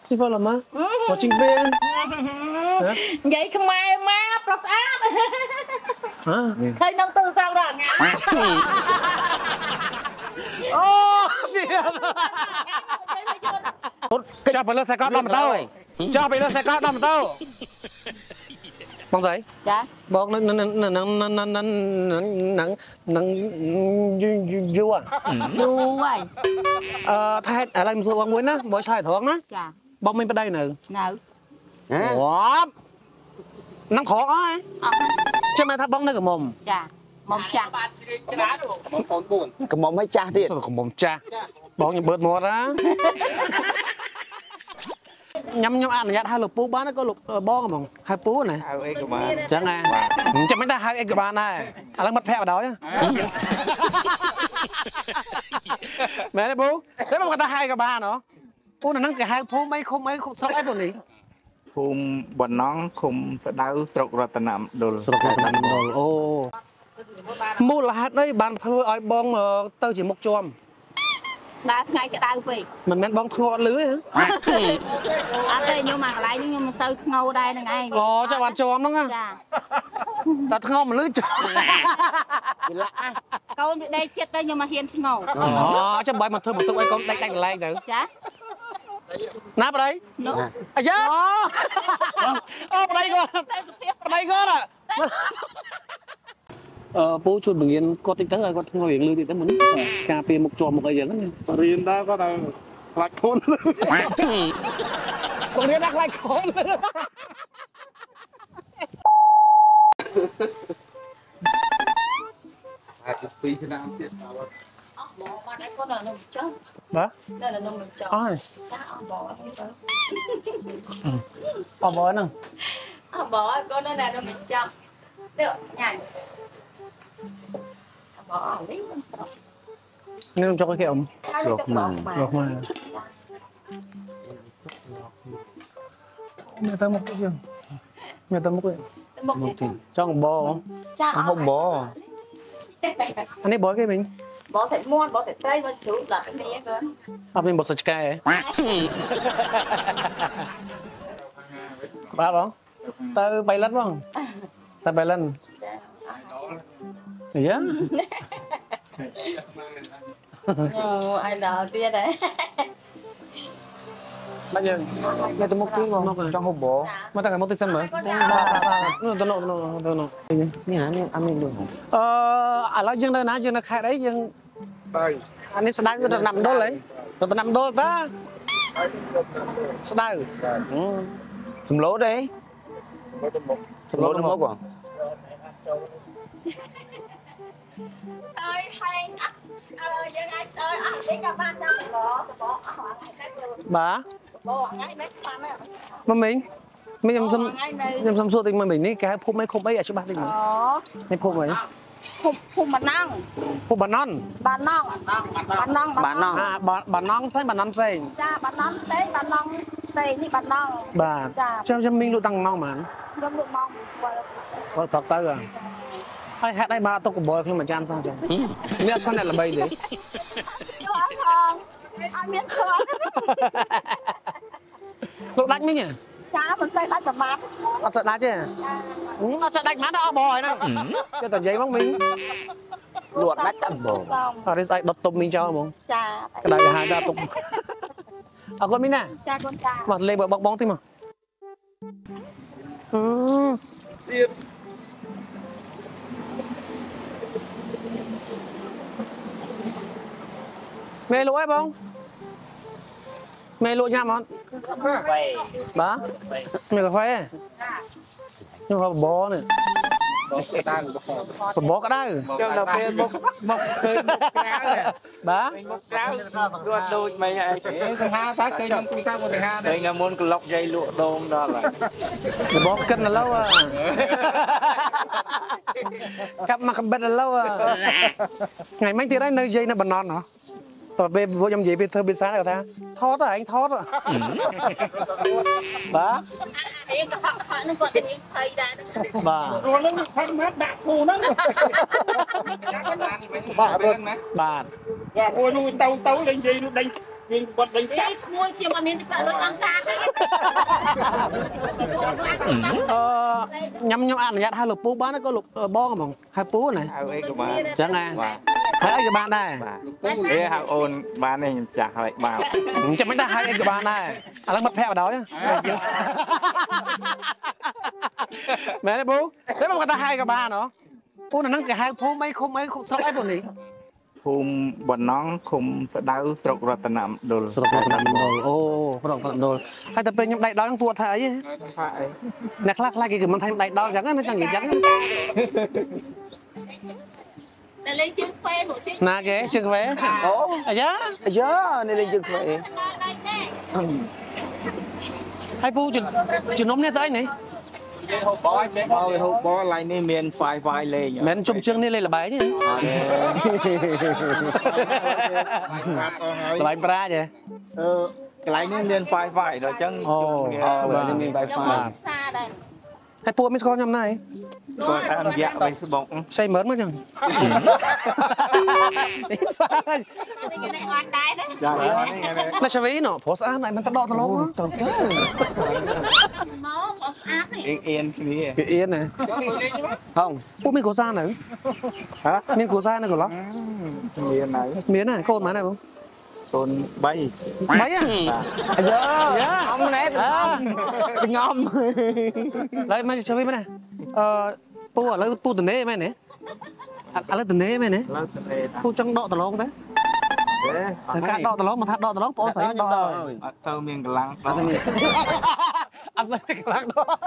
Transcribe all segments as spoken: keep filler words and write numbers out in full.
ที่พ่อละมั้งพอจริงเป็นใหญ่ขึ้นมามาปลอดอาดเคยน้องตื่นสาวด่างไงโอ้เดี๋ยวจะไปเลือกใส่ก้อนดำเต้าจะไปเลือกใส่ก้อนดำเต้าบองใส่จ้ะบอกนั่นนั่นนั่นนั่นนั่นนั่นนั่นนั่นนั่นยูยูยูอ่ะยูไว้เอ่อถ้าอะไรมันสวยบางวันนะบ่ใช่ท้องนะจ้ะบอกไม่ไปได้หนึ่งหนึ่งว้านั่งขออ้อยใช่ไหมถ้าบ้องได้กับมอมจ้ะมอมจ้ะกับมอมไม่จ้าที่กับมอมจ้าบ้องอย่าเบิดหมดนะยำยำอ่านยัดhai lụcปูบ้านนั่นก็lụcบ้องกับมองhaiปูnày chẳngไงจะไม่ได้haiเอกบาลได้อะไรมัดแพะมาđó nhá mẹ đấy bố thế mà người ta hai cái ba nó bố là năng cái hai phố mấy không mấy không sao ấy bọn này คุมบนน้องคุมสะดาวสระรัตนามดลสระรัตนามดลโอ้มูลหะđấy bàn phơi ai bong mà tao chỉ một chom đá ngay cái đá về mình men bong thọ lưới hả anh đây nhưng mà lại nhưng mà sao ngâu đây là ngay ồ cho bàn chom đúng không ta ngâu mà lưới chom câu đây chết đây nhưng mà hiền ngâu ồ cho bài mà thôi một tụi ai con đánh đánh lại được chả nắp ở đây à chứ ở đây con ở đây con à ờ bố chuột bình yên có tính tới rồi có ngồi hiện lư thì tới muốn cà phê một trò một cái gì đó riêng đó có đâu lạc khôn còn riêng đắc lạc khôn hai chục pi thế nào tiếp bỏ qua đấy con là nông chó đó đây là nông chó ôi bỏ bỏ bỏ nè bỏ con đây là nông chó được nhảy bỏ lấy nên cho cái kiểu ruột mà ruột mà người ta một cái gì người ta một cái một cái cho một bò không bò anh ấy bỏ cái mình bỏ sạch muôn bỏ sạch tây bỏ sụt là cái này cơ à mình bỏ sạch cây ba bóng tao bay lấn không tao bay lấn gì á ai đào tia đấy bây giờ nghe tôi một cái ngon trong hộp bò mà ta phải một tí xem mới nó tôi nổ nó tôi nổ như nào như ăn mình được ờ à nói dương đây nãy dương nó khai đấy dương anh ấy sẽ đánh cái nằm đô lấy rồi tôi nằm đô ta sẽ đánh sầm lố đấy sầm lố nó mốc à ơi hay ơi dân anh ơi à đi gặp bạn đâu bỏ bỏ hỏi ngay bà bỏ ngay đấy bạn này mà mình mình nhầm xăm nhầm xăm xua tình mà mình ní cái phô mấy không mấy ở chỗ bạn tình mà mấy phô mấy phô phô bản năng phô bản non bản năng bản năng bản năng à bản bản non thấy bản non xây cha bản năng đấy bản năng xây như bản năng bà cho cho mình lụt tăng non mà cho lụt mong có thật tới à hay hạt đây ba tôi cũng bò khi mà chan sao chẳng biết con này là bay đấy anh biết không lúc đánh mấy nhỉ cha mình xây đánh tầm mát con sợ đá chứ nó sợ đánh má nó bò này nè cho tờ giấy bóng mình luộc đách tầm bò ở đây sai đột tụng mình cho không cha cái này là hai ba tụng à con mình nè cha con cha mặt lên bờ bong bóng tim mà mẹ lụa ấy bông mẹ lụa nhà món bá mẹ có khoe nhưng mà bó này bó cái đây cho đầu tiên một một khơi một cá này bá một cá đuôi đuôi mày này cái ha sát cây trong cung ta một cái ha đây là môn lọc dây lụa đôn đó là bó cân là lâu à cặp mặt bệt là lâu à ngày mấy thì đấy nơi dây nó bần non hả tao về vô trong gì về thơ bên sáng rồi ta thót à anh thót à bà bà rồi nó phân mát đạp phù nó bà bà bà và phù nuôi tàu tàu lên gì nó đánh មានបាត់ដេញចាក់ក្មួយជាមកមានទីបាក់លុយអង្គការទេអឺញ៉ាំខ្ញុំអនុញ្ញាតហៅលោកពូបានក៏លោកបងហ្មងហៅពូណាហៅអីក៏បានចឹងហ៎ហើយអីក៏បានដែរបាទអេហៅអូនបានទេខ្ញុំចាស់ហើយបាទចាំមិនដែរហៅអីក៏បានដែរឥឡូវមិត្តភក្តិបដ ாய் មែនទេពូតែមកគាត់ថាហៅក៏បានហ៎ពូនៅហ្នឹងគេហៅភូមិអីឃុំអីស្រុកអីពូនេះភូមិបំណងឃុំស្ដៅស្រុករតនមណ្ឌលស្រុករតនមណ្ឌលអូស្រុករតនមណ្ឌលហើយតែពេលខ្ញុំដៃដល់ហ្នឹងពូអត់ថាអីទេថាអីអ្នកខ្លះខ្លះគេមិនថាដៃដល់អញ្ចឹងណាចឹងនិយាយអញ្ចឹងតែលេងជើងខ្វែនោះជើងណាគេជើងខ្វែអូអាយ៉ាអាយ៉ានេះលេងជើងខ្វែហើយពូជំនុំនេះទៅអីនេះហូបបយមកហូបបយឡៃនេះមាន Wi-Fi លេងមិនជុំជើងនេះលេងល្បែងនេះល្បែងប្រាជ្ញហ៎អឺកន្លែងនេះមាន Wi-Fi ដល់អញ្ចឹងអូបាទមាន Wi-Fi ផ្សារដែរហើយពូមានស្គាល់ខ្ញុំណាគាត់តាមរយៈ Facebook ផ្សេងមើលមកចឹងនេះសាច់នេះគេអត់ដែរណាចានេះណាឆ្វីណព្រោះស្អាតតែមិនទៅដកទៅលោកទៅទៅមកអត់ស្អាតទេអៀនអៀនគ្នាវាអៀនណាហងពូមានគ្រួសារនៅហ៎មានគ្រួសារនៅកន្លោះមានហើយមានណាកូនម៉ែណាបងកូន3 បីហ៎អាយ៉ាយ៉ាអមណែស្ងំឡើយមកឆ្វីមែនណាអឺពូឥឡូវពូតនេមែនទេឥឡូវតនេមែនទេឡើងទៅលេតាពូចង់ដកតឡងទេតែការដកតឡងមកថាដកតឡងបងស្រីដកអត់ទៅមានកម្លាំងដល់អត់ស្រីខ្លាំងដក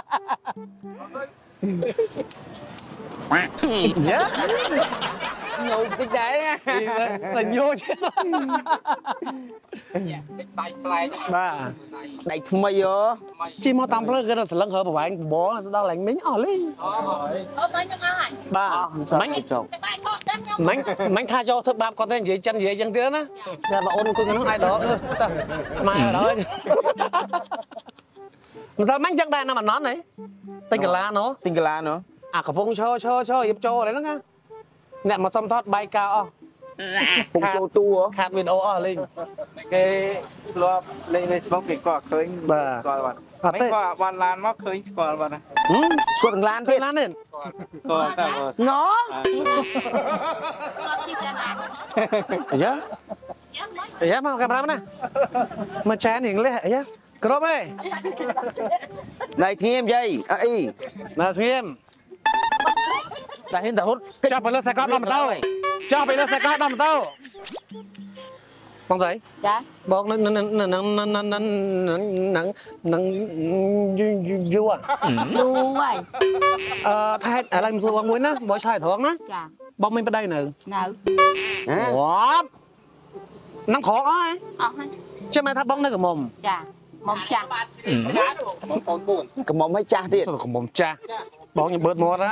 យ៉ាញូតិចដែរសញ្ញោជាដៃប្លែកបាទដៃថ្មីយោជីមកតាមផ្លូវគេទៅស្លឹងហើប្រវែងបបដល់ឡើងមិញអស់លេងអូបាញ់នឹងអស់ហើយបាទមិញចុកតែបាយខកដឹងខ្ញុំមិញមិញថាចូលធ្វើបាបគាត់ទេនិយាយចិននិយាយចឹងទៀតណាតែបងអូនអង្គុយក្នុងអាយដលទៅម៉ែដល់ហើយមិនស្អាតមិញចឹងដែរណាមិនណន់ហ៎តិចកាឡាណូទិញកាឡាណូអាកំពុងឈរឈរឈររៀបចូលអីហ្នឹងណាអ្នកមកសុំថតបាយកៅអស់ពុកចូលតួខាតវីដេអូអស់លេងគេធ្លាប់លេង Facebook គេក៏ឃើញស្គាល់បាត់អត់ទេក៏បានឡានមកឃើញស្គាល់បាត់ណាស្គាល់ទាំងឡានទៀតឡាននេះស្គាល់តែណូគាត់ជិះចាឡានអាយ៉ាចាំមកអាយ៉ាមកកាមេរ៉ាណាមកចានរៀងលេះអាយ៉ាគ្រប់ហេណៃស្ងៀមយាយអីមកស្ងៀមតែហ៊ានតែហត់ចុះไปលើខ្សែកដល់ម៉ូតូចុះไปលើខ្សែកដល់ម៉ូតូបងស្រីចាបងនឹងនឹងនឹងនឹងនឹងនឹងនឹងនឹងយូរយូរហើយអឺថែឥឡូវមិនសួរបងមួយណាបងឆ្លើយត្រង់ណាចាបងមានប្តីនៅនៅវ៉ាប់នឹងក្រអស់ហ៎អស់ហើយចាំមកថាបងនៅកមុំចាមកចាស់កំមុំឲ្យចាស់ទៀតកមុំចាស់បងខ្ញុំបឺតមាត់ណា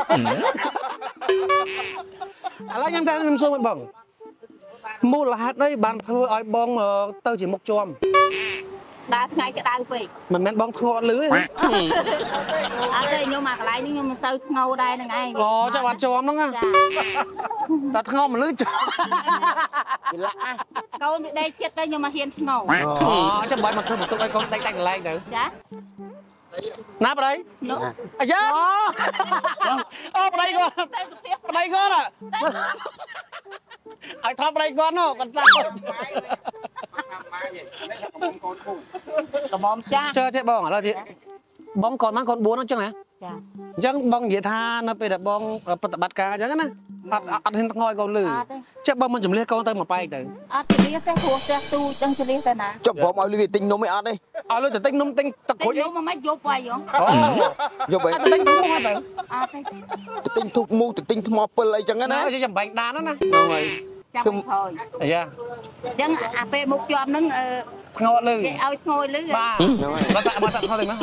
ឥឡូវខ្ញុំតែខ្ញុំសួរបងមូលហេតុអីបានធ្វើឲ្យបងទៅជាមុខជាប់ដើរថ្ងៃក្តៅពេកមិនមែនបងធ្ងន់អត់លឺទេអត់ទេខ្ញុំមកកន្លែងនេះខ្ញុំមិនសូវធ្ងោដែរហ្នឹងឯងអូចាំបាត់ជាប់ហ្នឹងណាចាតែធ្ងន់មិនលឺជាប់វាលាក់កូនវាដេកចិត្តទៅខ្ញុំមកហ៊ានធ្ងោអូចាំបាច់មកធ្វើបន្ទុកឲ្យកូនដេកដាច់កន្លែងទៅចាណាប្តីនោះអាយ៉ាអូប្តីគាត់ប្តីគាត់ឲ្យថតប្តីគាត់នោះគាត់ថាកំមចាស់ជើទេបងឥឡូវទីបងកូនបានកូនបួនអញ្ចឹងណាចាអញ្ចឹងបងនិយាយថានៅពេលដែលបងប្រតិបត្តិការអញ្ចឹងណាអត់អត់ហ៊ានធ្ងន់ឲ្យកូនលឺអត់ទេចេះបងមិនចម្លៀសកូនទៅមកប៉ែកទៅអត់ជលៀសទេព្រោះផ្ទះទូចដឹងជលៀសទៅណាចុះព្រមឲ្យលឺទិញនំអីអត់ទេឲ្យលុយទៅទិញនំទិញទឹកតែក្រូចអីយកមកមិនយកវាយហ៎អូយកទៅអត់ទៅទិញធុងមកទៅអត់ទេទិញធុកមូកទិញថ្មពិលអីចឹងណាណាយកចំបាញ់ដានណាហ្នឹងហើយចាំមិនថយអាយ៉ាអញ្ចឹងអាពេលមុខជាប់ហ្នឹងអឺធ្ងន់លឺគេឲ្យធ្ងោយលឺបាទបើតាបើតាធ្ងន់ទេមក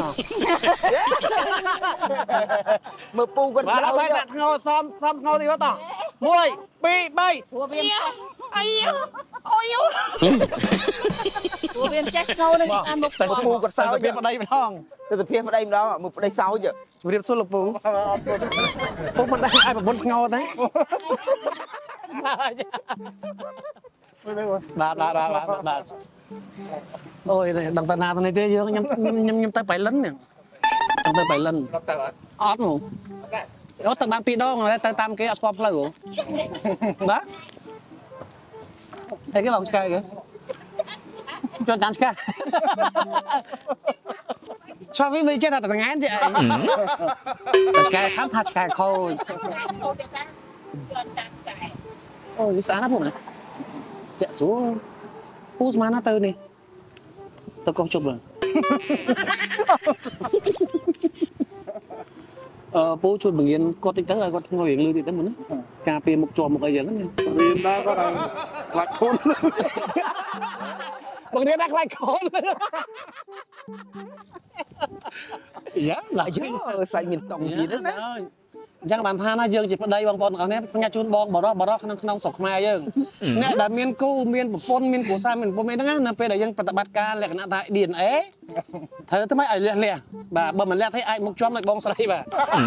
មើលពូគាត់បាទស្លោបើតាធ្ងន់សំសំធ្ងន់ទីគាត់តមួយពីរបីព្រោះវាចេះអាយអូយព្រោះវាចេះធ្ងោនឹងអាមុខតែពូគាត់សើចវាប្តីម្ដងទៅសភាប្តីម្ដងមើលប្តីសោចជម្រាបសួរលោកពូពូមិនដែរឲ្យប្រពន្ធធ្ងន់ទេសើចបាទបាទបាទបាទបាទអូយដឹងតាណាទៅនេះទេយើងខ្ញុំខ្ញុំខ្ញុំទៅបៃលិនហ្នឹងខ្ញុំទៅបៃលិនអត់ហ្មងអូទៅបានពីរដងទៅតាមគេអត់ស្គាល់ផ្លូវបាទតែគេឡងឆ្កែគេចូលតាមឆ្កែชอบวิ่งไปเจ้าแต่งานจะแต่ឆ្កែข้ามทัดឆ្កែខូចអូយស្អាតណាស់ពួកណាចាក់ស្រួលពូស្មានណាទៅនេះទៅកោះជប់អឺពូជួយបង្រៀនគាត់តិចទៅឲ្យគាត់ងុយរៀងលឺតិចទៅមុនណាការពារមុខជាប់មុខអីចឹងរៀនដែរគាត់ឲ្យខ្លាចខូនបង្រៀនដែរខ្លាចខូនយ៉ាសាច់សាច់មានតុងទៀតណាអញ្ចឹងបានថាណាយើងជាប្តីបងប្អូនទាំងអស់នេះផ្ញើជូនបងបរោះបរោះក្នុងក្នុងស្រុកខ្មែរយើងអ្នកដែលមានគូមានប្រពន្ធមានគ្រួសារមានប្រពន្ធអីហ្នឹងណាពេលដែលយើងប្រតិបត្តិការលក្ខណៈថា đê en a ត្រូវទៅមិនឲ្យលះលះបាទបើមិនលះទេអាចមុខជាប់នឹងបងស្រីបាទ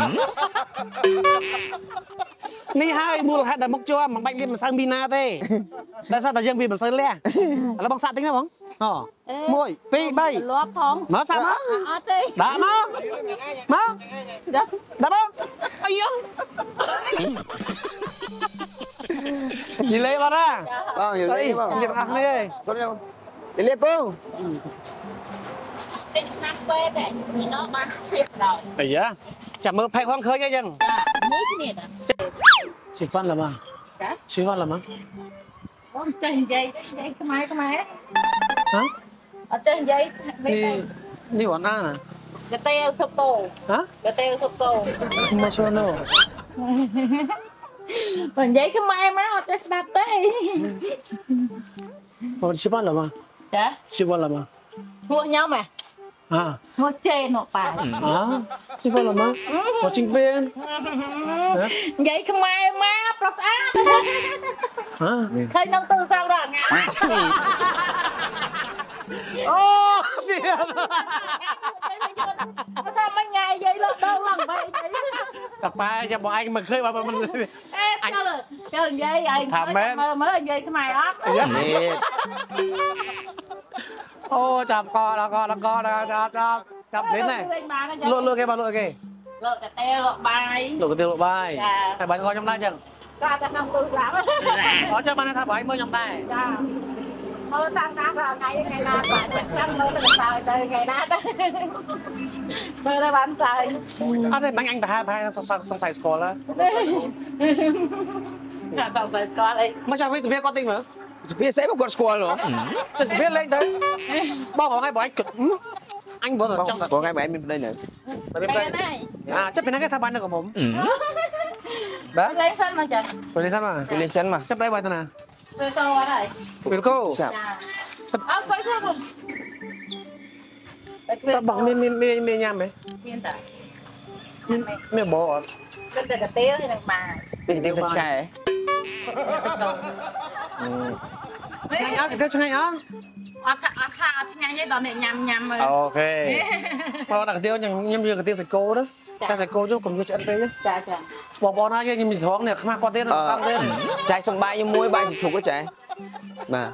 នេះហើយមូលហេតុដែលមុខជាប់មិនបាច់វាមិនសូវមីណាទេដោយសារតែយើងវាមិនសូវលះឥឡូវបងសាក់តិចណាបងអូមួយពីរបីលាប់ផងមកសាក់មកអត់ទេដាក់មកមកដាក់ដាក់មកអាយយីលេបងណាបងយីលេបងនិយាយអស់នេះឯងគាត់យីលេពូតិចណាស់ពេកតែnóបានឈៀបដល់អាយ៉ាចាំមើលផេកផងឃើញអីចឹងនេះគ្នាជីវ៉ាន់ឡាម៉ាចាជីវ៉ាន់ឡាម៉ាបងចេះនិយាយនិយាយខ្មែរខ្មែរហ៎អត់ចេះនិយាយនេះនេះវ៉ាន់ណាណាកាទេវសុបតោហ៎កាទេវសុបតោមកចូលនោះបើនិយាយខ្មែរមកអត់ចេះស្ដាប់ទេបងជីវ៉ាន់ឡាម៉ាចាជីវ៉ាន់ឡាម៉ាហួសញ៉ាំហ៎ហ៎ហួសចេនោះប៉ាហ៎ជីវ៉ាន់ឡាម៉ាមកជីងពេននិយាយខ្មែរមកប្រុសស្អាតហ៎ឃើញក្នុងទូរស័ព្ទរងអូនេះថាមិនញ៉ៃនិយាយលក់ដល់ឡើងបែកតាប៉ែចាំបងឯងមិនឃើញបើមិនអញចូលនិយាយឯងមើលមើលនិយាយខ្មែរអត់អូចាប់កដល់កដល់កដល់ចាប់ចាប់ចាប់សិនណាលក់លក់គេបើលក់គេលក់កាទេលក់បាយលក់កាទេលក់បាយតែបាយគាត់ខ្ញុំដែរចឹងគាត់តែក្នុងទូរស័ព្ទអត់ចាំបានថាបាយមើលខ្ញុំដែរចាមើលតាមតាមថ្ងៃថ្ងៃណាបាទចាំមើលទៅសើទៅថ្ងៃណាទៅមើលទៅបានសើអត់ទេបាញ់អញប្រហែលប្រហែលសង្ស័យស្គាល់ហើយចាតើទៅស្គាល់អីមកចាំវិញសភាគាត់តិចមើលសភាស្អីមកគាត់ស្គាល់ហ៎តែសភាលេងទៅបងបងឯងបងឯងគិតអញបងចង់បងឯងបងឯងមានប្តីនៅមានប្តីអាចាប់ពីណាគេថាបាននៅกับผมបាទលេងសិនមកចាលេងសិនមកលេងសិនមកចាប់ដៃបាយទៅណាទៅទៅអត់ហើយពេលគោចាអត់ទៅទៅបងតើបងមានមានមានញ៉ាំទេមានតាមានមានបងអត់គិតតែកាទេហើយនឹងបាយពេលកាទេសាច់ឆ្កែឆ្ងាញ់អត់កាទេឆ្ងាញ់អត់អត់អត់ថាអត់ឆ្ងាញ់ទេដល់អ្នកញ៉ាំញ៉ាំមើលអូខេមកដាក់កាទេខ្ញុំខ្ញុំយកកាទេសាច់គោទៅតែសាច់គោជុំកុំយកឆ្អិនពេកចាចាបងប្អូនណាយើងមានត្រង់នេះខ្មាស់គាត់ទៀតអត់ទេចែកសំបាយខ្ញុំមួយបាយសុកចែបាទ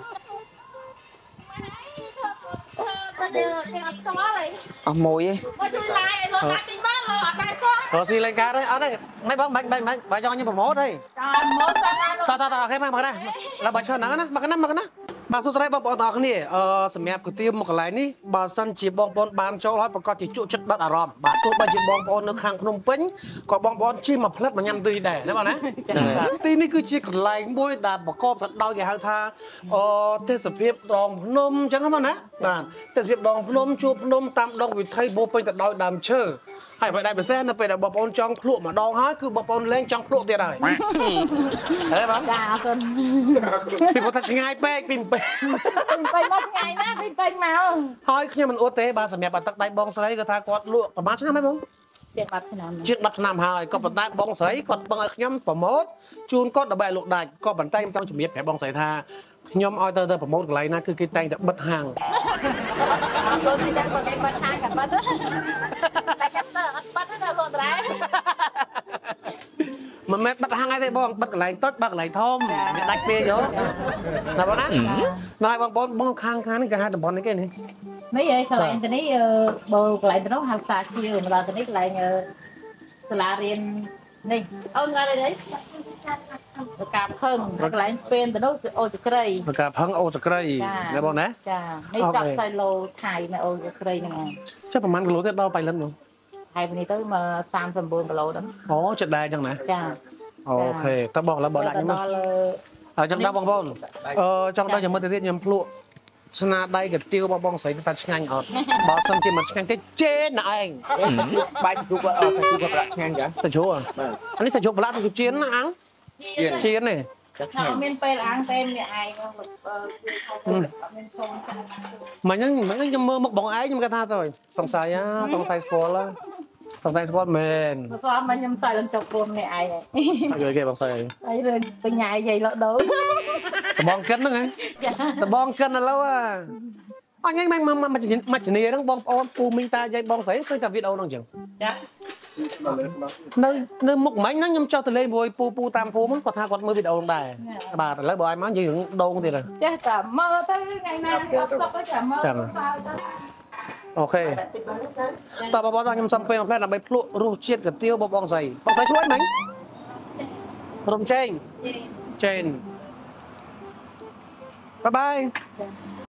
អស់មួយឯងមកជួយឡាយឲ្យលោកអាចទីបានលោកអត់ដែរគាត់រស៊ីលេងការទេអត់ទេមិនបងមិនមិនបើចង់ខ្ញុំប្រម៉ូទទេចាម៉ូតតាតាតាអូខេមកមកណាឡើយបើឈរហ្នឹងណាមកណាមកណាបាទសួស្តីបងប្អូនទាំងអស់គ្នាអឺសម្រាប់គុទាវមកកន្លែងនេះបើសិនជាបងប្អូនបានចូលហើយប្រកាសជាជក់ចិត្តដិតអារម្មណ៍បាទទោះបីជាបងប្អូននៅខាងភ្នំពេញក៏បងប្អូនជិះមកផ្លិតមកញ៉ាំទីដែរណាបងណាទីនេះគឺជាកន្លែងមួយដែលប្រកបទៅដោយគេហៅថាអឺទេសភាពដងភ្នំអញ្ចឹងបងណាបាទទេសភាពដងភ្នំជួបភ្នំតាមដងវិថីពោពេញទៅដោយដើមឈើហើយបើដែរពិសេសនៅពេលដែលបងប្អូនចង់ភ្លក់ម្ដងហើយគឺបងប្អូនលេងចង់ភ្លក់ទៀតហើយហេបងចាអរគុណពីព្រោះថាឆ្ងាយពេកពីពេកពេកមកឆ្ងាយណាស់ពីពេកមកហើយខ្ញុំមិនអួតទេបាទសម្រាប់អទឹកដៃបងស្រីគាត់ថាគាត់លក់ប្រហែលឆ្នាំហើយបងជាងដប់ឆ្នាំជាងដប់ឆ្នាំហើយក៏ប៉ុន្តែបងស្រីគាត់បឹងឲ្យខ្ញុំប្រម៉ូទជូនគាត់ដើម្បីឲ្យលក់ដាច់ក៏ប៉ុន្តែខ្ញុំចង់ជំរាបប្រាប់បងស្រីថាខ្ញុំឲ្យទៅទៅប្រម៉ូទកន្លែងណាគឺគេតែងតែបិទហាងអត់ទៅតែបើគេបិទហាងក៏បិទតែចាំទៅអត់បិទទេដល់លោកដែរមិនមែមែនបាត់ហាងឯទេបងបាត់កន្លែងតូចបាត់កន្លែងធំមានដាច់ពេលយោណាបងណាណ៎បងប្អូនបងខាងខាងនេះគេហៅតំបន់នេះគេនេះនេះឯងកន្លែងទៅនេះបើកន្លែងទៅនោះហៅសាជាម្ដងទៅនេះកន្លែងសាលារៀននេះអូនគាត់អីប្រកាផឹងកន្លែងស្ពេនទៅនោះអូចក្រីប្រកាផឹងអូចក្រីណាបងណាចានេះចាប់ខ្សែលោថៃនៅអូចក្រីហ្នឹងឯងចុះប្រហែលគីឡូទៀតដល់បៃលិនបងហើយនេះទៅមកសាមសិប៩គីឡូហ្នឹងអូចិត្តដែរអញ្ចឹងណាចាអូខេតើបងឥឡូវបងដាក់ខ្ញុំមកអញ្ចឹងដល់បងប្អូនអឺចង់ដល់ចាំមើលទៅទៀតខ្ញុំភ្លក់ស្នាដៃកាទៀវរបស់បងស្រីទៅឆ្ងាញ់អត់បើសិនជាមិនឆ្ងាញ់ទេជេនណាឯងបាយជូបអត់សាច់ជូបប្រាក់ឆ្ងាញ់ចាសាច់ជ្រូកអានេះសាច់ជ្រូកប្រឡាក់ទៅជៀនណាអាំងជៀននេះអត់មានពេលអាំងទេអ្នកឯងគឺខំអត់មានសូមចាមិនហ្នឹងមិនហ្នឹងខ្ញុំមើលមុខបងឯងខ្ញុំគាត់ថាទៅសង្ស័យហ่าសង្ស័យស្គាល់សង្ស័យស្គាល់មែនព្រោះមកខ្ញុំសើចចុករួមអ្នកឯងអត់យល់គេបងស្រីហើយរឿងបញ្ញាយាយលក់ដូរតបងកិនហ្នឹងហ៎តបងកិនឥឡូវអញហ្នឹងមកមកមកជំនាហ្នឹងបងប្អូនពូមីងតាយាយបងស្រីឃើញតែវីដេអូហ្នឹងអញ្ចឹងចានៅនៅមុខមិញហ្នឹងខ្ញុំចោះទៅលេងមួយពូពូតាមភូមិគាត់ថាគាត់មើលវីដេអូហ្នឹងដែរបាទឥឡូវបើឲ្យមកយើងរឿងដងទៀតហើយចេះតែមើលទៅថ្ងៃណាអត់ស្ទុកទៅចាំមើលទៅអូខេតើបងប្អូនខ្ញុំសំពេញបំផ្លែដើម្បីភ្លក់រសជាតិកាទៀវបងបងស្រីបងស្រីឈ្មោះអីមិញរំជែងជេនបាយបាយ